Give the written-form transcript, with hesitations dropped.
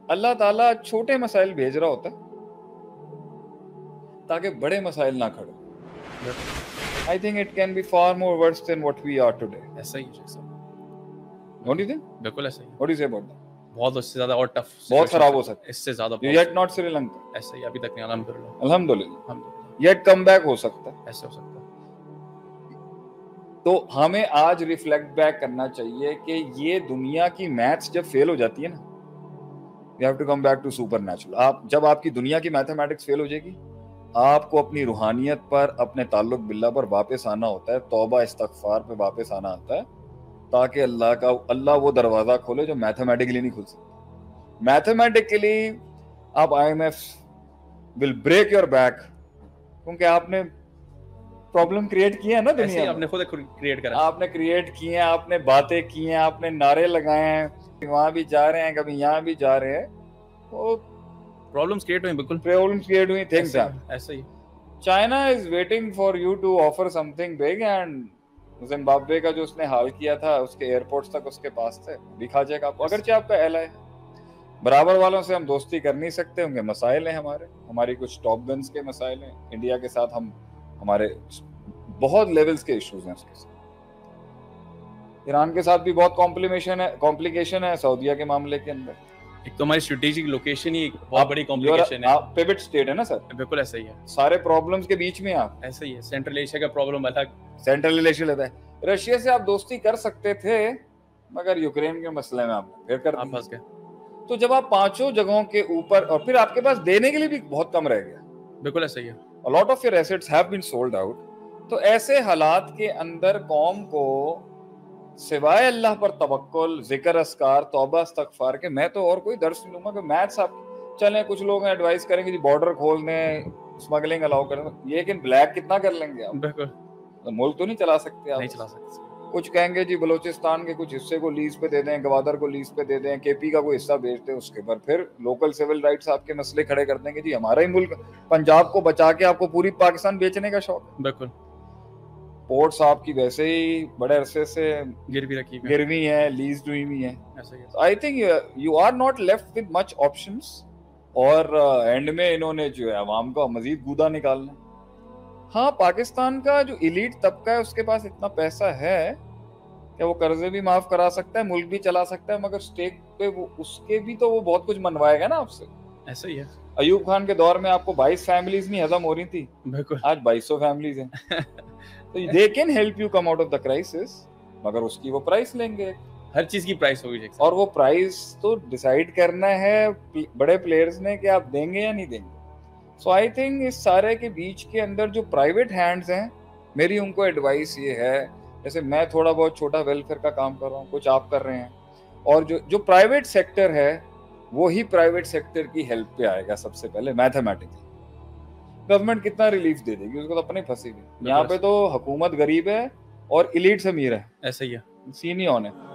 अल्लाह ताला छोटे मसाइल भेज रहा होता है ताकि बड़े मसाइल ना खड़े। I think it can be far more worse than what we are today. ऐसा ही है sir, what do you think? बिल्कुल ऐसा ही है। What do you say about that? बहुत उससे ज्यादा और टफ, बहुत खराब हो सकता है, इससे ज्यादा। You yet not Sri Lanka. ऐसा ही अभी तक नहीं, अल्हम्दुलिल्लाह अल्हम्दुलिल्लाह येट कम बैक हो सकता है, ऐसे हो सकता है। तो हमें आज रिफ्लेक्ट बैक करना चाहिए कि ये दुनिया की मैथ्स जब फेल हो जाती है ना, you have to come back to supernatural. आप जब आपकी दुनिया की मैथमेटिक्स फेल हो जाएगी, आपको अपनी रूहानियत पर, अपने ताल्लुक बिल्ला पर वापस आना होता है, तौबा इस्तगफार पे वापस आना आता है, ताकि अल्लाह वो दरवाजा खोले जो मैथमेटिकली नहीं खुल सकता। मैथमेटिकली आप IMF will break your back, क्योंकि आपने प्रॉब्लम क्रिएट किया है ना दुनिया में, आपने खुद क्रिएट करा, आपने क्रिएट किए हैं, आपने बातें की हैं, आपने नारे लगाए हैं, वहां भी जा रहे हैं, कभी यहाँ भी जा रहे हैं, वो प्रॉब्लम्स क्रिएट हुई, बिल्कुल प्रॉब्लम्स क्रिएट हुई। थिंग्स ऐसा ही। China is waiting for you to offer something big, and Zimbabwe का जो उसने हाल किया था, उसके एयरपोर्ट्स तक उसके पास थे, दिखा जाएगा आपको। अगरचे आपका एलाय है, बराबर वालों से हम दोस्ती कर नहीं सकते, उनके मसाइल हैं, हमारी कुछ टॉप गन्स के मसाइल हैं, इंडिया के साथ हमारे बहुत लेवल्स के इश्यूज हैं उसके साथ। ईरान के साथ भी बहुत कॉम्प्लिकेशन है सऊदीया के मामले के अंदर। एक तो हमारी स्ट्रेटेजिक लोकेशन ही एक बहुत बड़ी कॉम्प्लिकेशन है, आप पिवट स्टेट है ना सर, बिल्कुल ऐसा ही है। सारे प्रॉब्लम्स के बीच में आप, ऐसा ही है। सेंट्रल एशिया का प्रॉब्लम अलग, सेंट्रल एशिया लेता है। रशिया से आप दोस्ती कर सकते थे, मगर यूक्रेन के मसले में आप फिर कर फंस गए। तो जब आप पांचों जगहों के ऊपर, और फिर आपके पास देने के लिए भी बहुत कम रह गया, बिल्कुल ऐसा ही है। A lot of your assets have been sold out। तो ऐसे हालात के अंदर कौम को सिवाय अल्लाह पर तवक्कुल, जिक्र, अस्कार, तौबा, इस्तगफार के मैं तो और कोई दर्स नहीं लूंगा। कि मैथ्स आप चलें, कुछ लोग एडवाइस करेंगे जी बॉर्डर खोल दें, स्मगलिंग अलाउ कर दें, लेकिन ब्लैक कितना कर लेंगे आप? बिल्कुल तो मुल्क तो नहीं चला सकते आप, नहीं चला सकते। कुछ कहेंगे जी बलोचिस्तान के कुछ हिस्से को लीज पे दे दें, गवादर को लीज पे दे दें, KP का कोई हिस्सा बेच दें, उसके बाद फिर लोकल सिविल राइट्स आपके मसले खड़े कर देंगे जी हमारा ही मुल्क, पंजाब को बचा के आपको पूरी पाकिस्तान बेचने का शौक। बिल्कुल। पोर्ट्स आपकी वैसे ही बड़े अरसे से गिरवी है, लीज हुई हुई है। I think you are not left with much options, और एंड में इन्होंने जो है अवाम का मजीद गूदा निकालना। हाँ, पाकिस्तान का जो इलीट तबका है उसके पास इतना पैसा है कि वो कर्जे भी माफ करा सकता है, मुल्क भी चला सकता है, मगर स्टेक पे वो उसके भी तो वो बहुत कुछ मनवाएगा ना आपसे। ऐसा ही है। अयूब खान के दौर में आपको 22 फैमिलीज नहीं हजम हो रही थी, बिल्कुल आज 2200 फैमिलीज हैं। तो they can help you come out of the crisis, मगर उसकी वो प्राइस लेंगे, हर चीज की प्राइस होगी, और वो प्राइस तो डिसाइड करना है बड़े प्लेयर्स ने कि आप देंगे या नहीं देंगे। सो आई थिंक इस सारे के बीच के अंदर जो प्राइवेट हैंड्स हैं, मेरी उनको एडवाइस ये है, जैसे मैं थोड़ा बहुत छोटा वेलफेयर का काम कर रहा हूँ, कुछ आप कर रहे हैं, और जो प्राइवेट सेक्टर है वो ही प्राइवेट सेक्टर की हेल्प पे आएगा सबसे पहले मैथमेटिकली। गवर्नमेंट कितना रिलीफ दे देगी, उसको तो अपने फंसी हुई। यहाँ पे तो हुकूमत गरीब है और इलीट्स अमीर है, ऐसा ही है, सीन ही ऑन है।